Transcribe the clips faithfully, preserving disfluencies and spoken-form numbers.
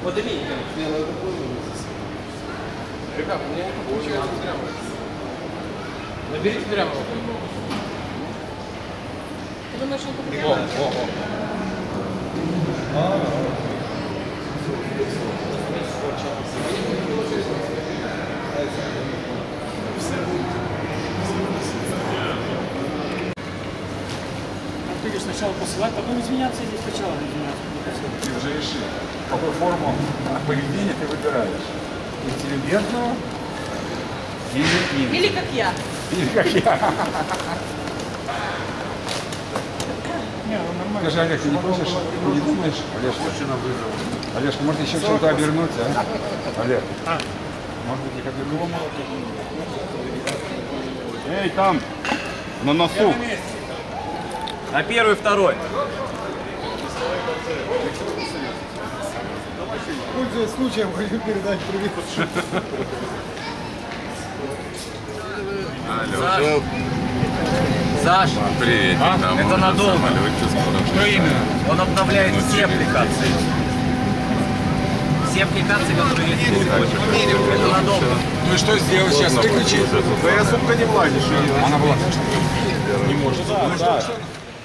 Подними. Ребята, у меня не получается прямо. Наберите прямо. Ты думаешь, он попадет? О, о, о. Ты сначала посылать, потом изменяться или сначала изменяться? Ты уже решил, какую форму поведения ты выбираешь. Интеллигентную или или, Или как я. или как я. Не, ну нормально. Скажи, Олег, ты не хочешь, не думаешь, Олежка? Олежка, может еще чем-то обернуть, а? Олег, А. может быть их обернуть? Эй, там, на носу. А первый, второй. Пользуясь случаем, хочу передать привет. Алло. Саш, Привет. а? Это надолго. Что именно? Он обновляет все аппликации. Все аппликации, которые есть. Это надолго. Ну и что сделать сейчас? Выключи. Да я, сука, не влазишь. Она была. Не может. Ну что, что?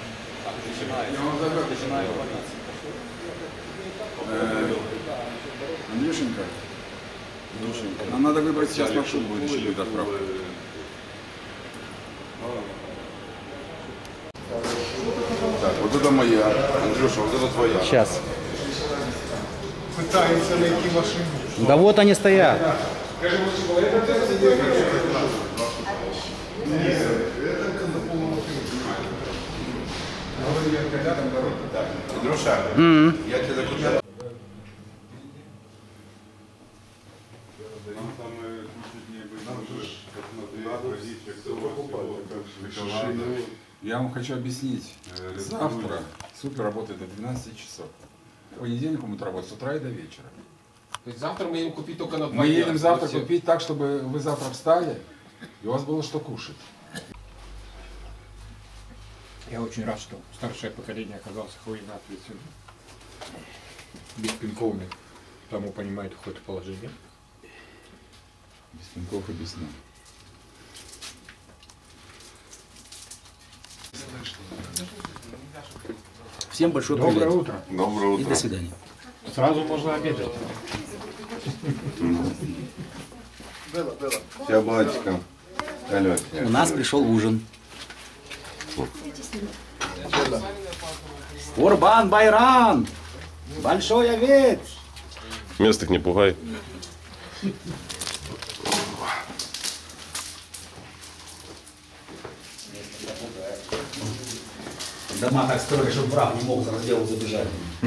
Андрюшенька, нам надо выбрать сейчас маршрут, будет еще перед отправкой. Так, вот это моя. Андрюша, вот это твоя. Сейчас. Пытаются найти машину. Да вот они стоят. Андрюша, М-м. я тебе закручу. Я вам хочу объяснить. Завтра супер работает до двенадцати часов. В понедельник мы будем работать с утра и до вечера. То есть завтра мы едем купить только на два Мы дня. едем завтра Все. купить так, чтобы вы завтра встали и у вас было что кушать. Я очень рад, что старшее поколение оказалось охуенно ответственным. Беспинковный. Тому понимает ход положения. Без пинков и без сна. Всем большое Доброе привет. утро. Доброе И утро. до свидания. Сразу можно обедать. Я батька. Алло. У нас пришел ужин. Курбан Байрам! Большой овец! Местных не пугай. Дома так строили, чтобы враг не мог за раздел забежать.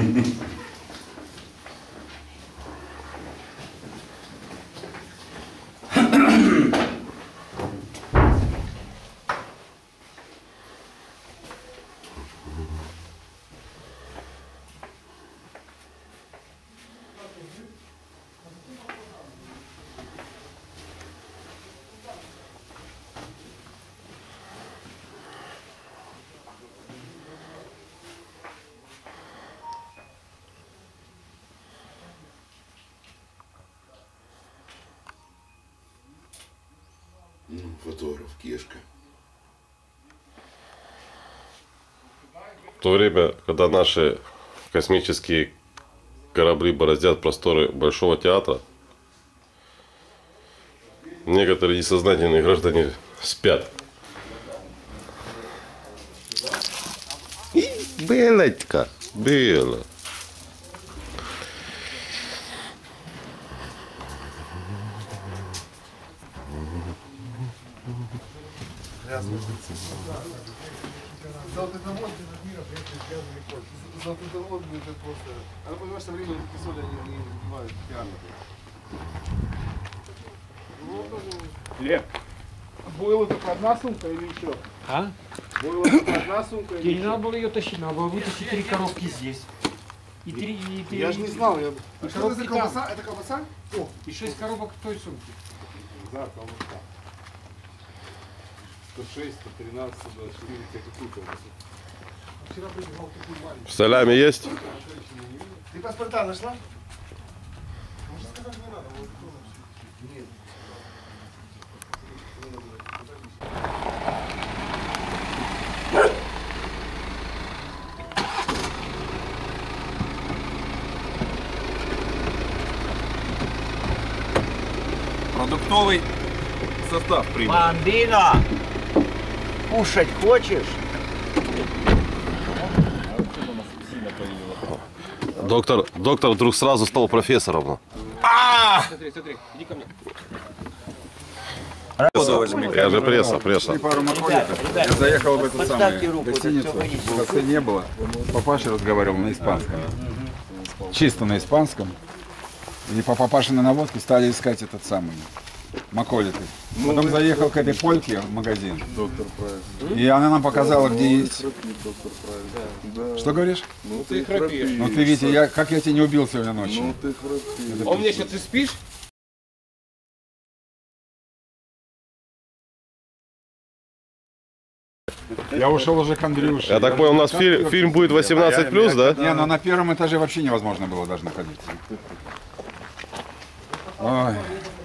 Фотограф, Кешка. В то время, когда наши космические корабли бороздят просторы Большого театра, некоторые несознательные граждане спят. Белочка, Бела. Золотодоводный над миром, приехали грязный рекорд. Золотодоводный это просто... Она понимаешь, что время соли они не убивают пьяных. Лев. Было только одна сумка или еще? А? Было только одна сумка или И не еще? надо было ее тащить, надо было вытащить три коробки здесь. И три, и три. Я же не знал. Я... И Что это коробки за там. колбаса? Это колбаса? О, И шесть коробок в той сумке. да, колбаса. сто шесть, сто тринадцать, сто двадцать четыре, тебе какую колбасу? Вчера прибегал такой маленький. В Саляме есть? Ты паспорта нашла? как не надо, вот это нет. Продуктовый состав примем. Бомбино! Кушать хочешь? Доктор, доктор вдруг сразу стал профессором. Смотри, смотри, иди ко мне. Я же пресса, пресса. И пару маколиков. Я заехал в эту самую гостиницу, гостей не было. Папаша разговаривал на испанском. Чисто на испанском. И по папашиной наводке стали искать этот самый маколиты. Потом заехал к этой польке в магазин. И она нам показала, где есть. Что говоришь? Ну ты храпишь. Ну ты, Витя, я, как я тебя не убил сегодня ночью? А у меня еще ты спишь? Я ушел уже к Андрюше. Я так понял, у нас фильм, фильм будет восемнадцать плюс, да? Не, но на первом этаже вообще невозможно было даже находиться. Ой.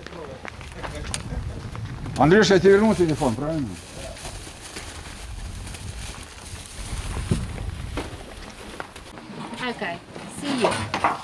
Андрюша, я тебе вернул телефон, правильно? Okay, see you.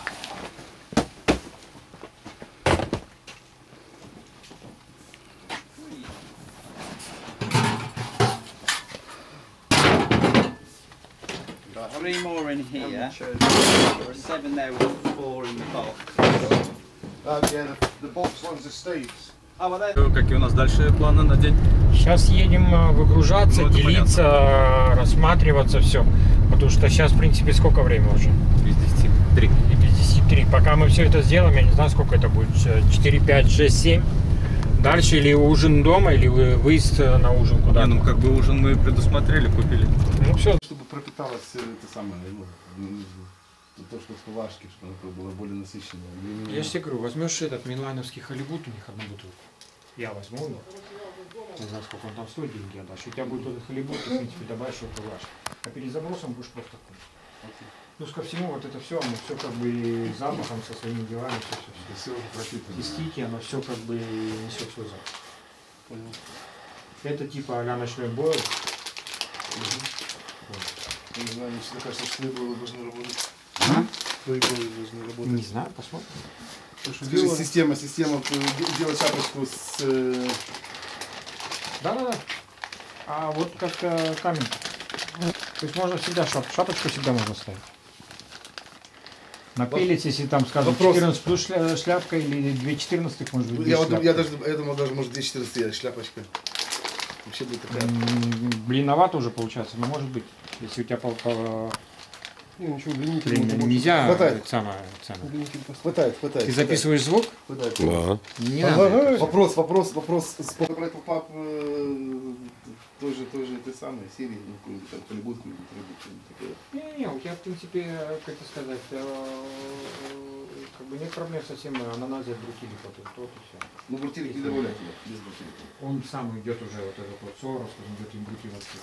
Three more in here. There are seven there with four in the box. Uh, yeah, the, the box ones are Steve's. Oh, well, they Какие у нас дальше планы на день? Сейчас едем э, выгружаться, Ну, это делиться, э, рассматриваться все. Потому что сейчас, в принципе, сколько времени уже? Без десяти три. И без десяти три. Пока мы все это сделаем, я не знаю, сколько это будет. четыре, пять, шесть, семь. Дальше или ужин дома, или вы- выезд э, на ужин Не, куда-то. ну как бы ужин мы предусмотрели, купили. Ну все. Чтобы пропиталось э, это самое, ну, м, то, что в кувашке, чтобы оно было более насыщенное. Не- не- Я же тебе говорю, возьмешь этот милановский халибут, у них одну бутылку. Я возьму его. Не знаю, сколько он там стоит, деньги отдашь. У тебя будет этот халибут, ты, в принципе, добавишь его куваш. А перед забросом будешь просто кушать. Плюс ко всему, вот это все, оно все как бы запахом, со своими делами, все, все, все. Все уже пропитано. И стики, оно все как бы несет свой запах. Понял. Это типа а-ля ночной бойл. Не знаю, мне всегда кажется, что было должны работать. А? Твои головы должны работать. Не знаю, посмотрим. Скажи, система, система, э, де- делать шапочку с... э, Да-да-да. А вот как э, камень. То есть можно всегда шап- шапочку всегда можно ставить. На пелец, если там, скажем, Вопрос. четырнадцать плюс шля- шляпка или две четырнадцатых, может быть, без Я, вот, шляпки. я даже, я думал, даже может две четырнадцать шляпочка. Вообще будет такая. М, Блиновато уже получается, но может быть, если у тебя по, по- Не, ничего, длинненький. блин, нельзя Хватает. это самое, это самое. Хватает, хватает. Ты записываешь звук? Хватает. Да. Не Ага, надо. это всё. Вопрос, вопрос, вопрос. С Black Pop э, той же, той же этой самой серии, ну, какой-нибудь там Hollywood, какой-нибудь рыбы, что-нибудь такое. Не-не, у тебя, в принципе, как это сказать, э, как бы нет проблем совсем, ананас взять брутили, то, то, то, все. Ну, брутилик не добавляйте, без брутилика. Он сам идет уже, вот этот вот сорос, он идет имбрутиловский.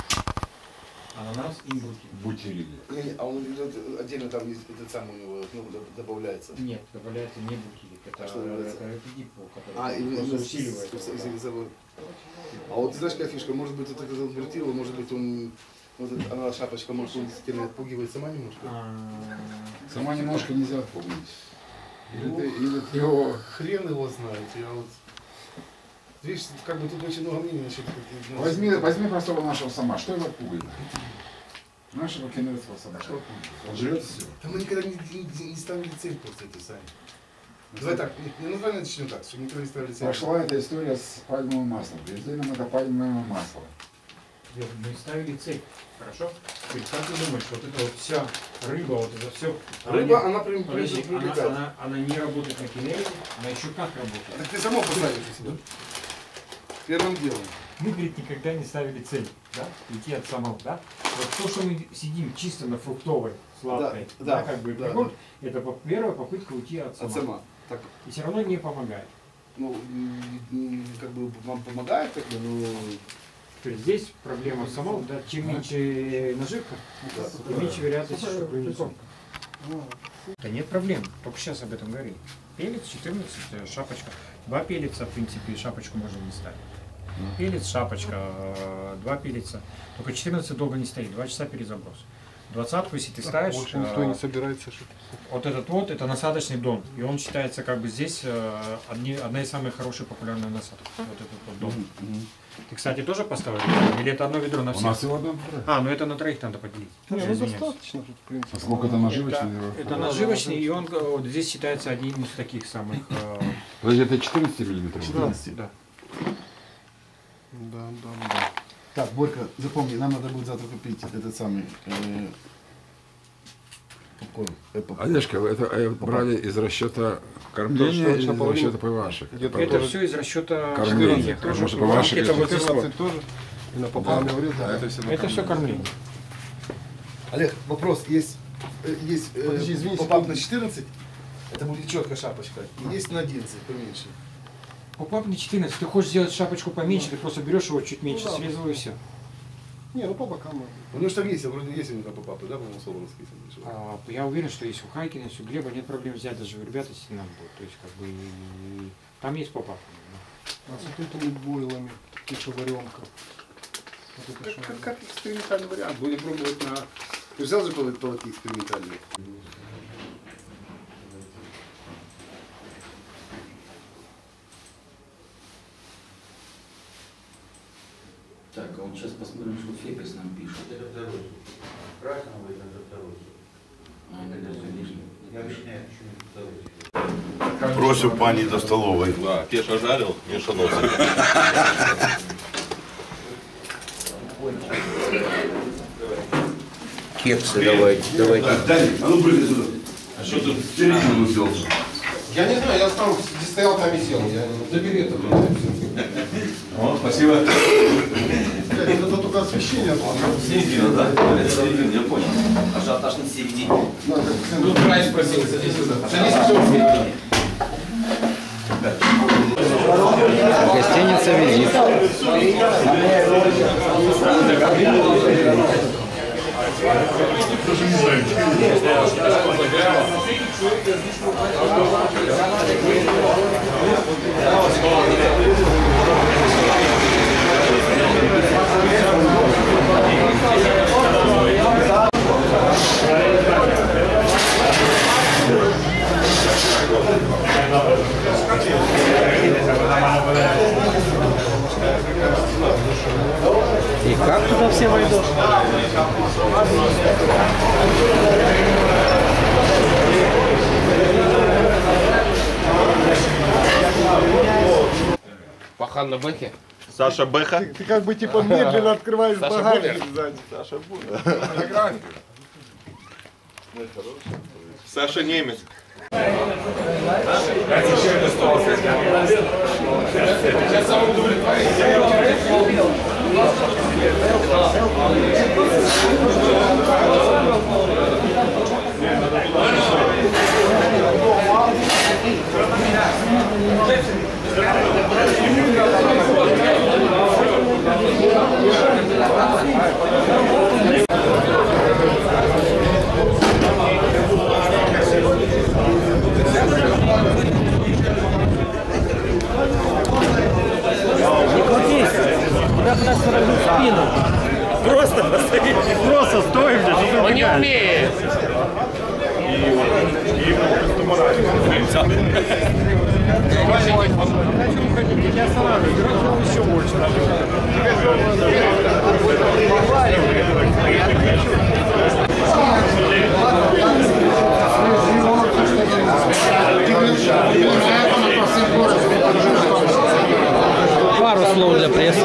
Ананас имбрутил. Бутили. Не, не, а он идет отдельно там есть этот самый у него, ну, д- добавляется. Нет, добавляется не бутилик, это, А что добавляется? это, это дипо, который А, именно, просто именно усиливает. с- с- его, с- да. с- А вот знаешь, какая фишка? Может быть, вот этот вот брутил, может быть, он, вот эта, она шапочка, может, он действительно отпугивает сама немножко. А, Сама немножко нельзя отпугнуть. Или Ну, ты, или ты его хрен его знает. Я вот... Видишь, как бы тут очень много мнений насчет... ну, Возьми, возьми простого нашего сама. Что его пугает? Нашего кенерского сама. Что пугает? Он жрет все. Да мы никогда не, не- не ставили цель просто этой сами. Давай так, не, не название начнем так, что никогда не ставили цель. Прошла эта история с пальмовым маслом. Привезли нам это пальмовое масло. Нет, мы ставили цель, хорошо? То есть, как ты думаешь, вот это вот вся рыба, вот это все... Рыба, она прям Подожди, она, привлекает. она, она не работает на кинерике, она еще как работает. Так ты сама поставишь себя. Первым делом. Мы, говорит, никогда не ставили цель, да, уйти от самого, да? Вот то, что мы сидим чисто на фруктовой, сладкой, Да, да, да, как бы да, приход, это по- первая попытка уйти от От самого. сама. Так, И все равно не помогает. ну, м, м, как бы вам помогает, как бы, ну, То есть здесь проблема в самом, да, чем меньше наживка, да. тем меньше вероятность, что принесет. Да нет проблем, только сейчас об этом говорили. Пелец четырнадцать, шапочка. Два пелеца, в принципе, шапочку можно не ставить. Пелец, шапочка, два пелеца. Только четырнадцать долго не стоит, два часа перезаброс. Двадцатку, если ты ставишь, больше никто не собирается. вот этот вот, это насадочный дон. И он считается как бы здесь одни, одна из самых хороших популярных насадок. Вот этот вот дон. Ты, кстати, тоже поставил? Или это одно ведро на У всех? нас его одно. А, ну это на троих надо поделить. Не, Я ну извиняюсь. достаточно, в принципе. А сколько это наживочный? Это, это наживочный, и он вот здесь считается одним из таких самых... э, Подожди, это четырнадцать миллиметров? четырнадцать. Да. Да, да, да. Так, Борька, запомни, нам надо будет завтра купить этот самый э, попкорн. Apple. Олежка, это э, брали из расчета кормления или из расчета ПВАшек? Это все из расчета Кормление. тоже. Потому что ПВАшек Это вот здесь вот. четырнадцать тоже. И на попал говорил, да. Это все Это все кормление. Олег, вопрос, есть, э, есть э, Подожди, извини, попап на четырнадцать, это будет четкая шапочка, и есть на одиннадцать, поменьше. Попап на четырнадцать. Ты хочешь сделать шапочку поменьше, ты просто берешь его чуть меньше, Ну да. срезал и все. Не, ну по бокам. У него же там есть, вроде есть у него попапы, да, по-моему, Солоновский. А, я уверен, что есть у Хайкина, есть у Глеба, нет проблем взять даже у ребят, если нам будет. То есть как бы и- там есть попап. А с вот этими бойлами, типа варенка. Вот это Как, что? как, как экспериментальный вариант, будем пробовать на... Ты взял же полотки экспериментальные? Так, а вот сейчас посмотрим, что Фепис нам пишет. Это второй. Красного это второй. А, это лишний. Я объясняю, почему второй. Просю пані до столової. Да, Кеша жарил, Миша носит. Кексы давайте, давайте. Даня, а ну прыгай сюда. А что тут середину взял? Я не знаю, я там где стоял, там и сел. Я забери это. О, спасибо. Это только освещение. Середина, да? Середина, я понял. Ажиотаж на середине. Тут Прайс просил, садись сюда. Садись все в середине. Гостиница «Визит». И как туда все войдут? Пахан на бэхе. Саша Беха. Ты, ты как бы типа медленно открываешь Саша багажник Бунер. сзади. Саша Бунер. Саша Немец. Сейчас сам удовлетворен. Не крутись, тебя куда сразу в спину. Просто посмотри. Просто стой, блядь. Он не умеет. Пару слов для прессы.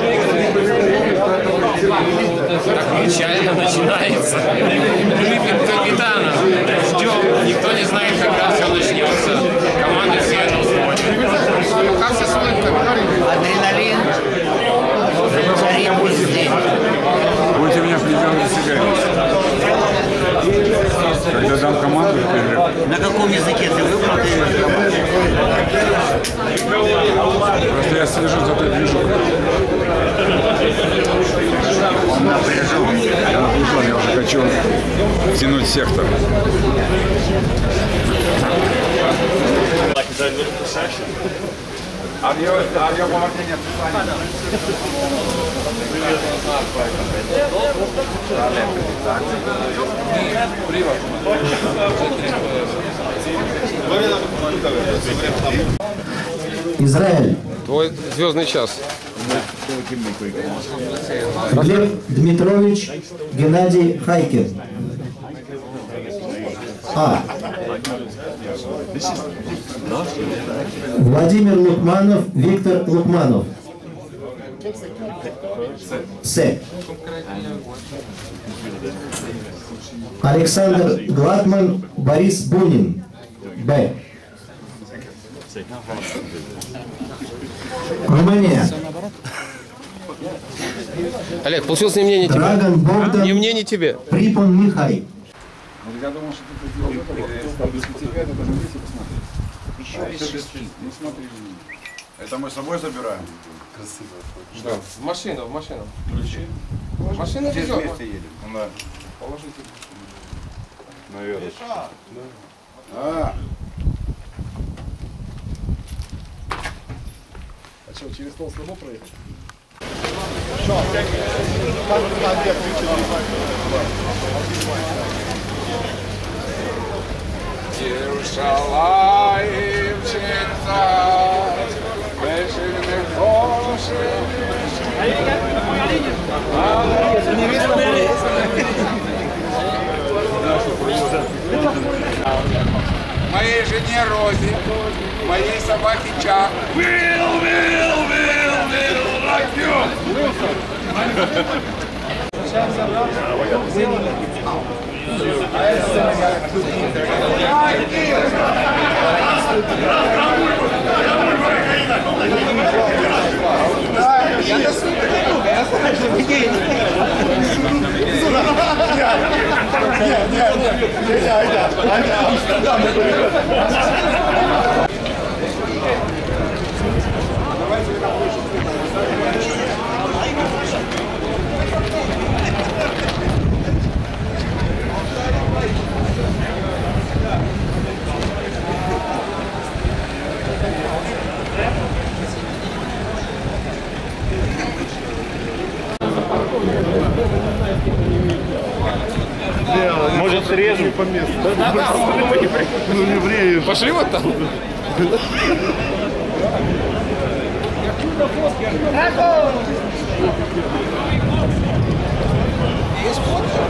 Так печально начинается. Брифинг капитана. Ждем. Никто не знает, когда все начнется. Команда все это уходит. Пока все смотрят, как Адреналин. Царит везде. Будете меня приезжать сигарет. Когда дам команду, перерыв. На каком языке ты выбрал? Просто я слежу за той движухой. Я напряжен, я напряжен, я уже хочу втянуть сектор. Израиль. Твой звездный час. Глеб Дмитрович Геннадий Хайкин. А. Владимир Лукманов Виктор Лукманов. С. Александр Гладман Борис Бунин. Б. Румыния. Олег, получилось не мне, не тебе. Драган Богдан. Ни мне, ни тебе. Припон Михай. Я думал, что ты это Еще Ну смотри. Это мы с собой забираем. Красиво. Что? В машину, в машину. Ключи. Машина везет. Вместе едем. Да. Положите. Наверное. А. А что, через стол слабо проехать? Иерушалаим читать, вечерних грошей. Моей жене Розе, моей собаке Чак. Will, will, will, will, like you. Может, срежем по месту. Да, да, ну, евреи. Пошли вот там. Есть фото?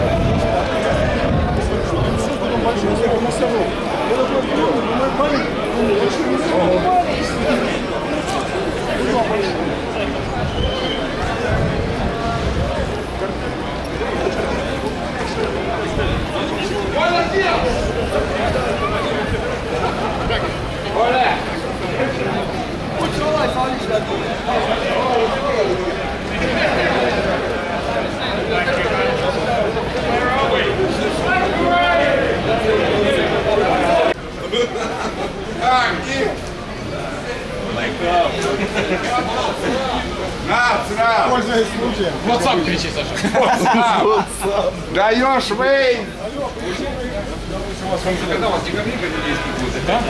Пользуясь случаем. WhatsApp кричи, Саша. Даешь, Вейн! Когда у вас декабрь католический будет, да?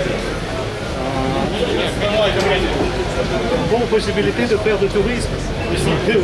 Buon possibilità di perdere turismo.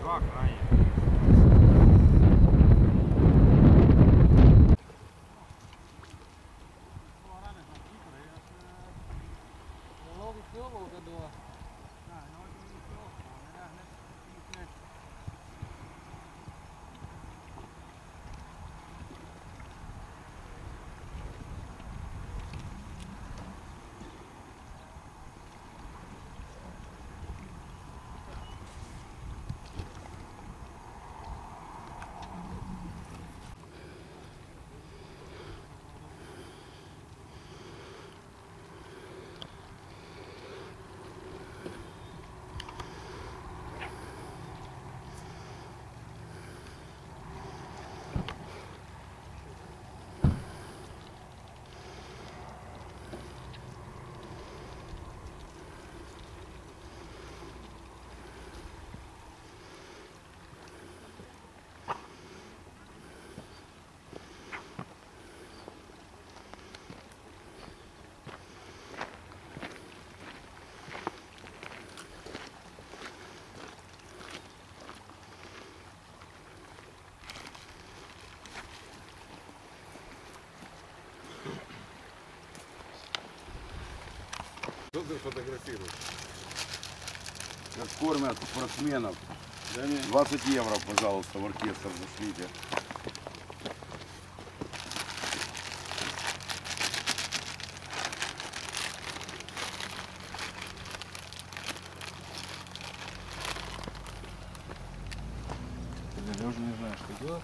Что ты фотографируешь? Как кормят спортсменов. двадцать евро, пожалуйста, в оркестр зашлите. Я уже не знаю, что делать.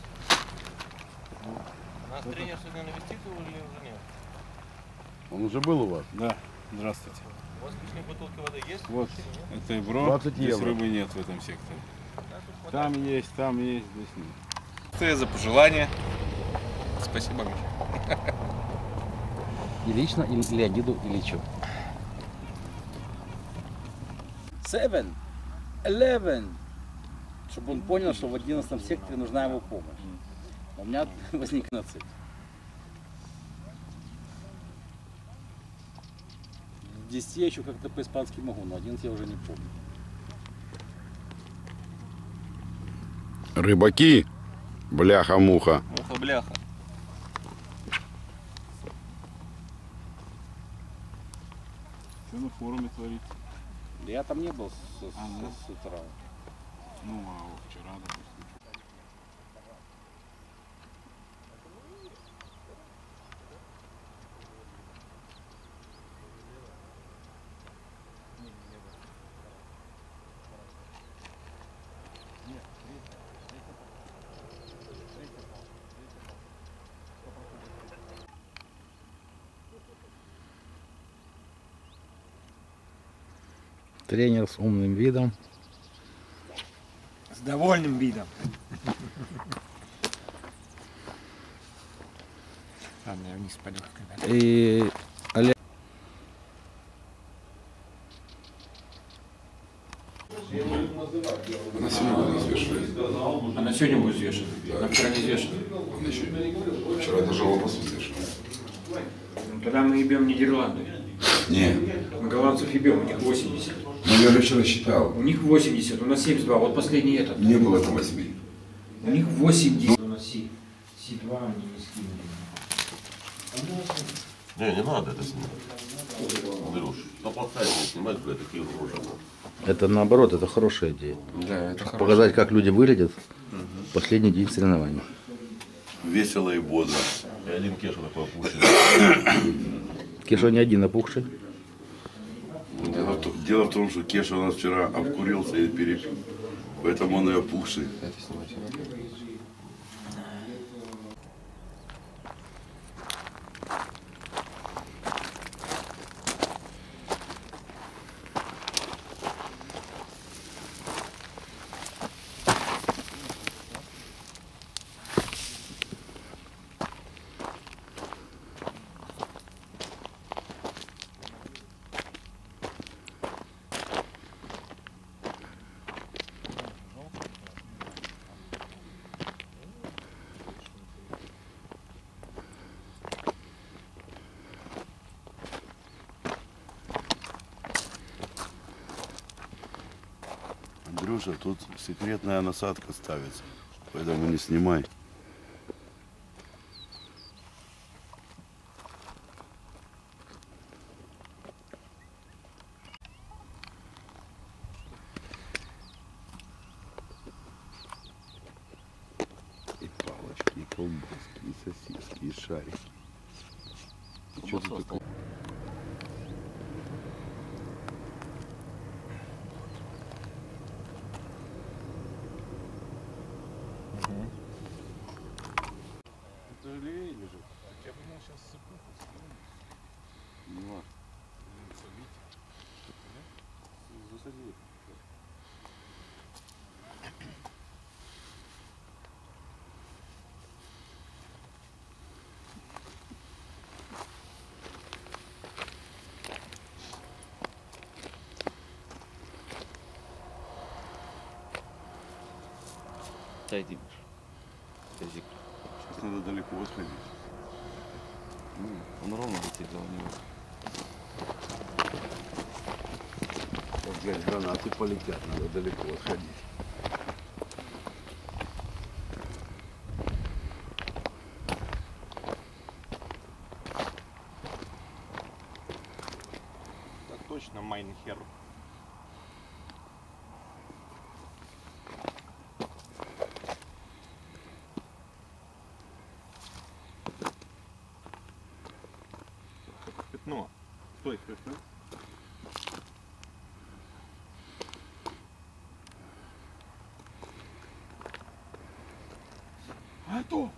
Нас тренер сегодня навестит его или уже нет? Он уже был у вас? Да, здравствуйте. У вас лишние бутылки воды есть? Вот, это Ebro. двадцать Здесь евро. рыбы нет в этом секторе. Там есть, там есть, здесь нет. Что за пожелания? Спасибо, Миша. И лично, и Леониду Ильичу. Seven, eleven. Чтобы он понял, что в одиннадцатом секторе нужна его помощь. У меня возникла цель. В десяти я еще как-то по-испански могу, но одиннадцать я уже не помню. Рыбаки, бляха-муха. Муха-бляха. Что на форуме творится? Я там не был с, с- А, да? с утра. Ну, а вот вчера, допустим. Тренер с умным видом. С довольным видом. Ладно, я вниз пойду. И Олег. На сегодня был взвешен. А на сегодня будет взвешен? На вчера не взвешен. Вчера даже лопас взвешен. Ну, тогда мы ебем Нидерланды. Не, Мы голландцев ебем, у них восемьдесят. ну я же вчера считал. У них восемьдесят, у нас семьдесят два. Вот последний этот. Не было это восьми. У них восемьдесят. У нас Си. Си два они не скинули. Не, не надо это снимать. Андрюш, что поставить не снимать, бля, такие рожи. Это наоборот, это хорошая идея. Да, это хорошо. Показать, как люди выглядят в последний день соревнований. Весело и бодро. И один Кеша такой опущенный. Кеша не один опухший. Дело в, том- дело в том, что Кеша у нас вчера обкурился и перепил. Поэтому он и опухший. Это снимать. Андрюша, тут секретная насадка ставится, поэтому не снимай. И палочки, и колбаски, и сосиски, и шарики. И что тут такое? Это же левее лежит. Я думал, сейчас сыпу. Не важно. Засади. Отойди. Язык. Сейчас надо далеко отходить. Ну, он ровно летит, да, у него. Вот, глянь, гранаты полетят, надо далеко отходить. Так точно, Майнхер. Пятно. Стой, стой, стой. А то!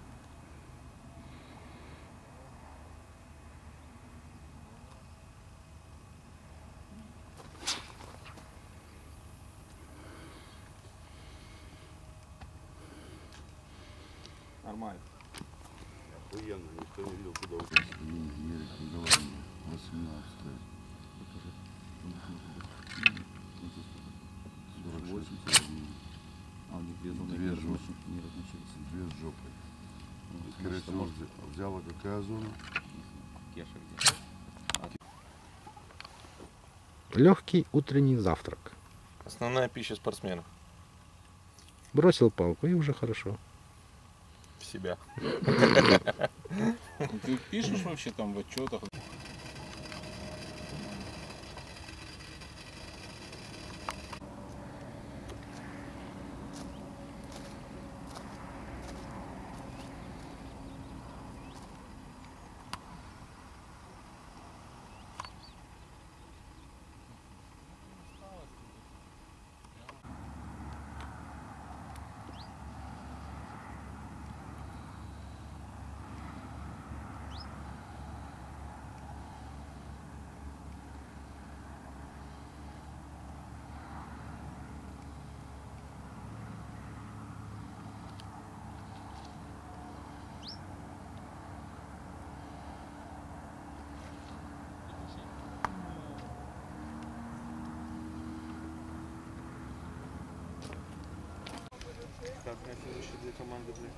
Нормально. Охуенно, никто не видел, куда уйти. восемнадцать. сорок восемь. А у них две зоны Две не жопы. не размечаются. Две с жопой. Скорее всего, взя- взяла какая зона? Кеша где? Легкий утренний завтрак. Основная пища спортсменов. Бросил палку и уже хорошо. В себя. Ты пишешь вообще там в отчетах? Так, на следующие две команды, блин.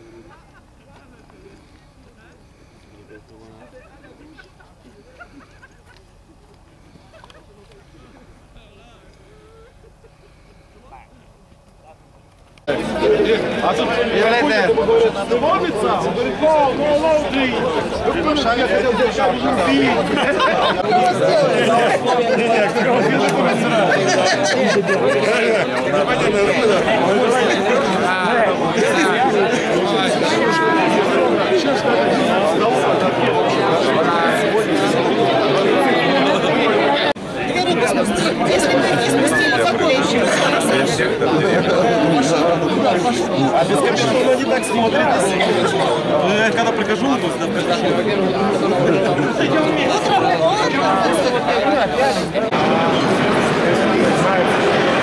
А без капюшона не так смотритесь. Когда прихожу, то всегда